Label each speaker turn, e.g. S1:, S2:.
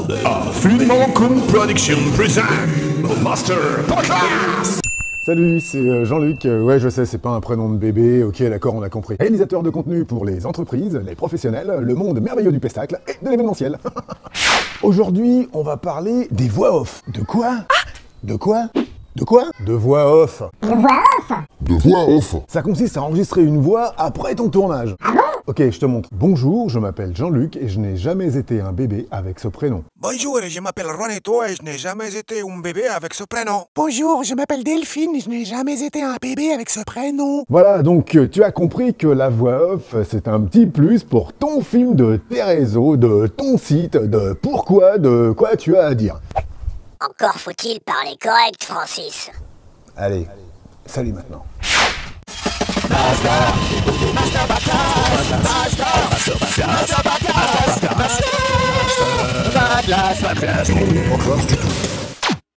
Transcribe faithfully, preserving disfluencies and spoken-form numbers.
S1: merde. Infiniment Cool Production present Master Podcast.
S2: Salut, c'est Jean-Luc. Ouais, je sais, c'est pas un prénom de bébé. Ok, d'accord, on a compris. Réalisateur de contenu pour les entreprises, les professionnels, le monde merveilleux du pestacle et de l'événementiel. Aujourd'hui, on va parler des voix off. De quoi? De quoi? De quoi? De voix off.
S3: De voix off?
S4: De voix off.
S2: Ça consiste à enregistrer une voix après ton tournage.
S3: Ah bon?
S2: Ok, je te montre. Bonjour, je m'appelle Jean-Luc et je n'ai jamais été un bébé avec ce prénom.
S5: Bonjour, je m'appelle Renéto et je n'ai jamais été un bébé avec ce prénom.
S6: Bonjour, je m'appelle Delphine et je n'ai jamais été un bébé avec ce prénom.
S2: Voilà, donc euh, tu as compris que la voix off, c'est un petit plus pour ton film, de tes réseaux, de ton site, de pourquoi, de quoi tu as à dire.
S3: Encore faut-il parler correct, Francis.
S2: Allez, salut maintenant.
S1: Podcast.